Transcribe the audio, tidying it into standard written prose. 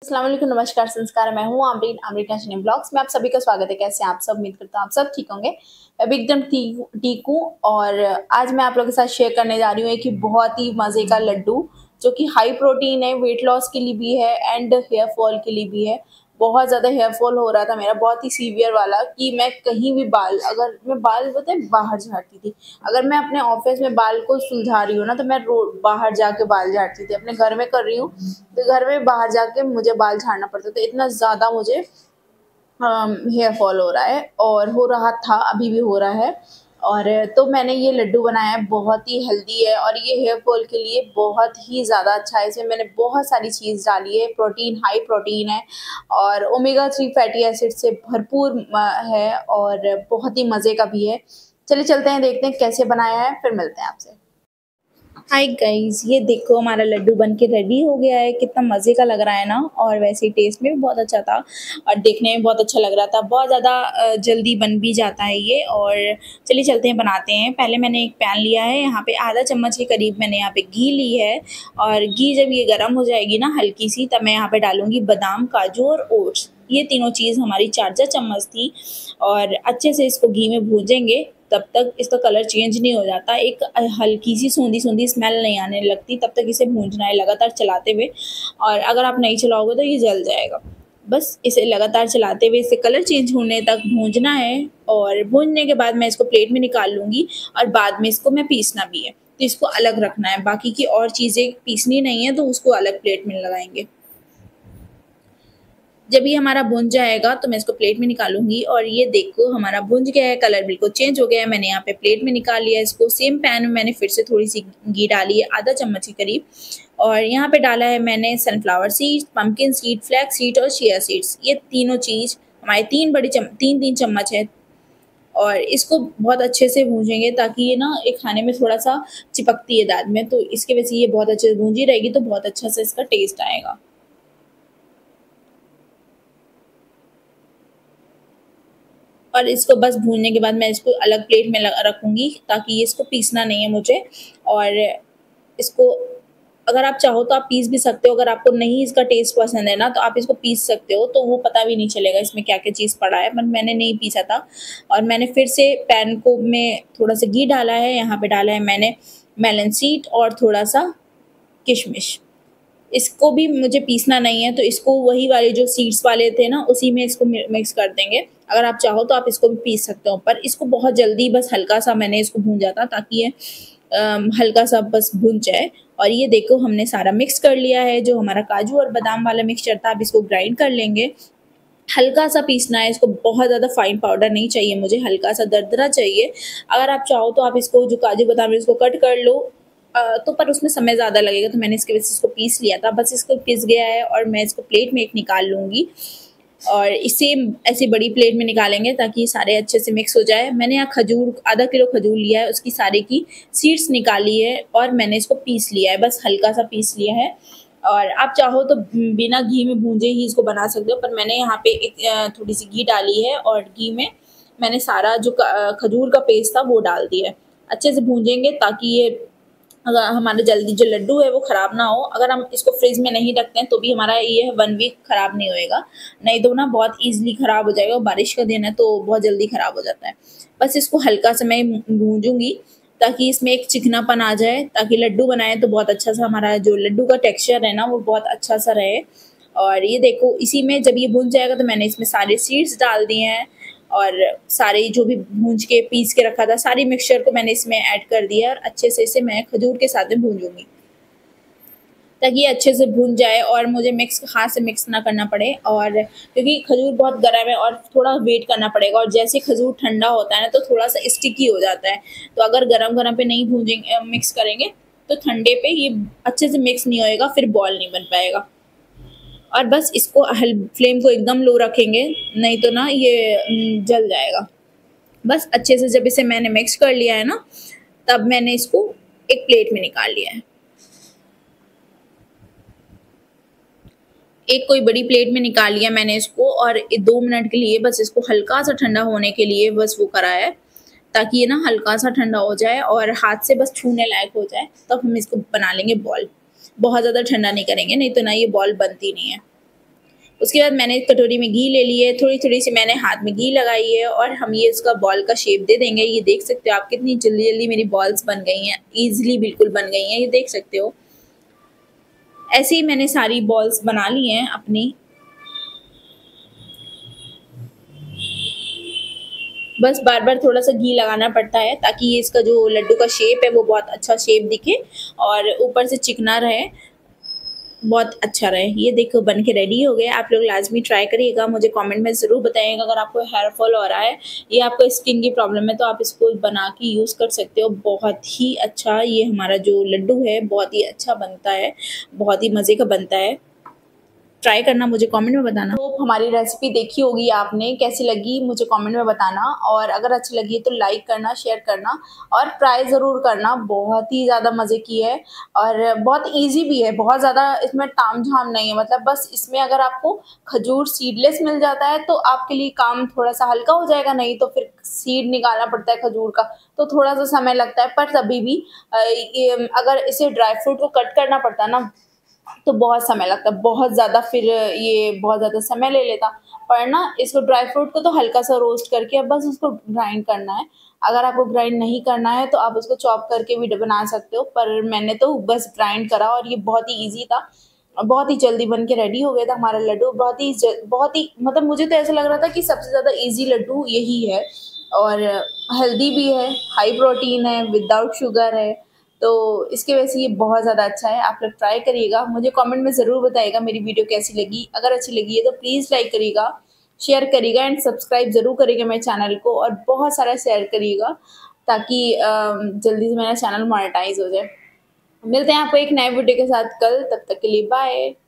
अस्सलाम वालेकुम, नमस्कार, संस्कार। मैं हूँ आमरीन, आमरीन किचन ब्लॉग्स में आप सभी का स्वागत है। कैसे हैं आप सब? उम्मीद करता हूँ आप सब ठीक होंगे। मैं भी एकदम ठीक हूँ और आज मैं आप लोगों के साथ शेयर करने जा रही हूँ एक बहुत ही मज़े का लड्डू जो कि हाई प्रोटीन है, वेट लॉस के लिए भी है एंड हेयर फॉल के लिए भी है। बहुत ज़्यादा हेयर फॉल हो रहा था मेरा, बहुत ही सीवियर वाला, कि मैं कहीं भी अगर मैं बाल पता है बाहर झाड़ती थी। अगर मैं अपने ऑफिस में बाल को सुलझा रही हूँ ना, तो मैं बाहर जाके बाल झाड़ती थी। अपने घर में कर रही हूँ तो घर में बाहर जाके मुझे बाल झाड़ना पड़ता था। इतना ज़्यादा मुझे हेयर फॉल हो रहा है और हो रहा था, अभी भी हो रहा है। और तो मैंने ये लड्डू बनाया है, बहुत ही हेल्दी है और ये हेयर फॉल के लिए बहुत ही ज़्यादा अच्छा है। इसमें मैंने बहुत सारी चीज़ डाली है, प्रोटीन, हाई प्रोटीन है और ओमेगा 3 फैटी एसिड से भरपूर है और बहुत ही मज़े का भी है। चलिए चलते हैं, देखते हैं कैसे बनाया है, फिर मिलते हैं आपसे। हाय गाइस, ये देखो हमारा लड्डू बन के रेडी हो गया है। कितना मज़े का लग रहा है ना, और वैसे ही टेस्ट में भी बहुत अच्छा था और देखने में बहुत अच्छा लग रहा था। बहुत ज़्यादा जल्दी बन भी जाता है ये। और चलिए चलते हैं, बनाते हैं। पहले मैंने एक पैन लिया है, यहाँ पे आधा चम्मच के करीब मैंने यहाँ पे घी ली है। और घी जब ये गर्म हो जाएगी ना हल्की सी, तब मैं यहाँ पे डालूँगी बादाम, काजू और ओट्स। ये तीनों चीज़ हमारी 4 चम्मच थी और अच्छे से इसको घी में भूजेंगे तब तक इसका कलर चेंज नहीं हो जाता, एक हल्की सी सूंधी सूंधी स्मेल नहीं आने लगती, तब तक इसे भूंजना है लगातार चलाते हुए। और अगर आप नहीं चलाओगे तो ये जल जाएगा। बस इसे लगातार चलाते हुए इसे कलर चेंज होने तक भूंजना है। और भूनने के बाद मैं इसको प्लेट में निकाल लूँगी और बाद में इसको मैं पीसना भी है, तो इसको अलग रखना है। बाकी की और चीज़ें पीसनी नहीं है तो उसको अलग प्लेट में लगाएंगे। जब ये हमारा भुन जाएगा तो मैं इसको प्लेट में निकालूंगी। और ये देखो हमारा भुन गया है, कलर बिल्कुल चेंज हो गया है। मैंने यहाँ पे प्लेट में निकाल लिया है इसको। सेम पैन में मैंने फिर से थोड़ी सी घी डाली है, आधा चम्मच के करीब। और यहाँ पे डाला है मैंने sunflower seeds, pumpkin seed, flax seed और चिया सीड्स। ये तीनों चीज़ हमारे तीन चम्मच है। और इसको बहुत अच्छे से भूंजेंगे ताकि ये ना एक खाने में थोड़ा सा चिपकती है दाँत में, तो इसके वजह से ये बहुत अच्छे से भूंजी रहेगी तो बहुत अच्छा से इसका टेस्ट आएगा। और इसको बस भूनने के बाद मैं इसको अलग प्लेट में रखूँगी ताकि इसको पीसना नहीं है मुझे। और इसको अगर आप चाहो तो आप पीस भी सकते हो। अगर आपको नहीं इसका टेस्ट पसंद है ना, तो आप इसको पीस सकते हो, तो वो पता भी नहीं चलेगा इसमें क्या-क्या चीज़ पड़ा है। पर मैंने नहीं पीसा था। और मैंने फिर से पैन को में थोड़ा-सा घी डाला है, यहाँ पे डाला है मैंने मेलन सीड और थोड़ा-सा किशमिश। इसको भी मुझे पीसना नहीं है, तो इसको वही वाले जो सीड्स वाले थे ना, उसी में इसको मिक्स कर देंगे। अगर आप चाहो तो आप इसको भी पीस सकते हो, पर इसको बहुत जल्दी बस हल्का सा मैंने इसको भूंजा था ताकि ये हल्का सा बस भुन जाए। और ये देखो हमने सारा मिक्स कर लिया है, जो हमारा काजू और बादाम वाला मिक्सचर था। अब इसको ग्राइंड कर लेंगे। हल्का सा पीसना है इसको, बहुत ज़्यादा फाइन पाउडर नहीं चाहिए मुझे, हल्का सा दरदरा चाहिए। अगर आप चाहो तो आप इसको जो काजू बादाम है इसको कट कर लो, तो पर उसमें समय ज़्यादा लगेगा, तो मैंने इसकी वजह से इसको पीस लिया था। बस इसको पिस गया है और मैं इसको प्लेट में एक निकाल लूँगी। और इसे ऐसी बड़ी प्लेट में निकालेंगे ताकि सारे अच्छे से मिक्स हो जाए। मैंने यहाँ खजूर, आधा किलो खजूर लिया है, उसकी सारे की सीड्स निकाली है और मैंने इसको पीस लिया है, बस हल्का सा पीस लिया है। और आप चाहो तो बिना घी में भूंजे ही इसको बना सकते हो, पर मैंने यहाँ पे एक थोड़ी सी घी डाली है और घी में मैंने सारा जो खजूर का पेस्ट था वो डाल दिया है। अच्छे से भूंजेंगे ताकि ये अगर हमारा जल्दी जो लड्डू है वो ख़राब ना हो। अगर हम इसको फ्रिज में नहीं रखते हैं तो भी हमारा ये 1 वीक ख़राब नहीं होएगा, नहीं तो ना बहुत ईज़िली ख़राब हो जाएगा। बारिश का दिन है तो बहुत जल्दी ख़राब हो जाता है। बस इसको हल्का सा मैं भूंजूँगी ताकि इसमें एक चिकनापन आ जाए, ताकि लड्डू बनाए तो बहुत अच्छा सा हमारा जो लड्डू का टेक्सचर है ना वो बहुत अच्छा सा रहे। और ये देखो इसी में जब ये भुन जाएगा तो मैंने इसमें सारे सीड्स डाल दिए हैं और सारे जो भी भूंज के पीस के रखा था सारी मिक्सचर को मैंने इसमें ऐड कर दिया और अच्छे से इसे मैं खजूर के साथ में भूंजूंगी ताकि ये अच्छे से भून जाए और मुझे हाथ से मिक्स ना करना पड़े। और क्योंकि खजूर बहुत गर्म है और थोड़ा वेट करना पड़ेगा, और जैसे खजूर ठंडा होता है ना तो थोड़ा सा स्टिकी हो जाता है, तो अगर गरम गरम पे नहीं भूंजेंगे मिक्स करेंगे तो ठंडे पे ये अच्छे से मिक्स नहीं होएगा, फिर बॉल नहीं बन पाएगा। और बस इसको फ्लेम को एकदम लो रखेंगे, नहीं तो ना ये जल जाएगा। बस अच्छे से जब इसे मैंने मिक्स कर लिया है ना, तब मैंने इसको एक प्लेट में निकाल लिया है। एक कोई बड़ी प्लेट में निकाल लिया मैंने इसको, और 2 मिनट के लिए बस इसको हल्का सा ठंडा होने के लिए बस वो करा है, ताकि ये ना हल्का सा ठंडा हो जाए और हाथ से बस छूने लायक हो जाए, तब हम इसको बना लेंगे बॉल। बहुत ज़्यादा ठंडा नहीं करेंगे, नहीं तो ना ये बॉल बनती नहीं है। उसके बाद मैंने कटोरी में घी ले ली है, थोड़ी-थोड़ी सी मैंने हाथ में घी लगाई है और हम ये इसका बॉल का शेप दे देंगे। ये देख सकते हो आप कितनी जल्दी-जल्दी मेरी बॉल्स बन गई हैं, ईज़िली बिल्कुल बन गई हैं, ये देख सकते हो। ऐसे ही मैंने सारी बॉल्स बना ली हैं अपनी। बस बार-बार थोड़ा-सा घी लगाना पड़ता है ताकि ये इसका जो लड्डू का शेप है वो बहुत अच्छा शेप दिखे और ऊपर से चिकना रहे, बहुत अच्छा रहे। ये देखो बन के रेडी हो गया। आप लोग लाज़मी ट्राई करिएगा, मुझे कमेंट में ज़रूर बताइएगा अगर आपको हेयर फॉल हो रहा है या आपको स्किन की प्रॉब्लम है तो आप इसको बना के यूज़ कर सकते हो। बहुत ही अच्छा ये हमारा जो लड्डू है बहुत ही अच्छा बनता है, बहुत ही मज़े का बनता है। ट्राई करना, मुझे कमेंट में बताना। तो हमारी रेसिपी देखी होगी आपने, कैसी लगी मुझे कमेंट में बताना और अगर अच्छी लगी तो लाइक करना, शेयर करना और ट्राई ज़रूर करना। बहुत ही ज़्यादा मज़े की है और बहुत ईज़ी भी है, बहुत ज़्यादा इसमें तामझाम नहीं है। मतलब बस इसमें अगर आपको खजूर सीडलेस मिल जाता है तो आपके लिए काम थोड़ा-सा हल्का हो जाएगा, नहीं तो फिर सीड निकालना पड़ता है खजूर का, तो थोड़ा-सा समय लगता है। पर तभी भी ये अगर इसे ड्राई फ्रूट को कट करना पड़ता है ना तो बहुत समय लगता है, बहुत ज़्यादा, फिर ये बहुत ज़्यादा समय ले लेता। पर ना इसको ड्राई फ्रूट को तो हल्का-सा रोस्ट करके अब बस उसको ग्राइंड करना है। अगर आपको ग्राइंड नहीं करना है तो आप उसको चॉप करके भी बना सकते हो, पर मैंने तो बस ग्राइंड करा और ये बहुत ही ईज़ी था। बहुत ही जल्दी बन के रेडी हो गया था हमारा लड्डू। बहुत ही मतलब मुझे तो ऐसा लग रहा था कि सबसे ज़्यादा ईज़ी लड्डू यही है और हेल्दी भी है, हाई प्रोटीन है, विदाउट शुगर है। तो इसकी वजह से ये बहुत ज़्यादा अच्छा है। आप लोग ट्राई करिएगा, मुझे कमेंट में ज़रूर बताइएगा मेरी वीडियो कैसी लगी। अगर अच्छी लगी है तो प्लीज़ लाइक करिएगा, शेयर करिएगा एंड सब्सक्राइब ज़रूर करिएगा मेरे चैनल को और बहुत सारा शेयर करिएगा ताकि जल्दी से मेरा चैनल मोनेटाइज़ हो जाए। मिलते हैं आपको एक नए वीडियो के साथ कल, तब तक के लिए बाय।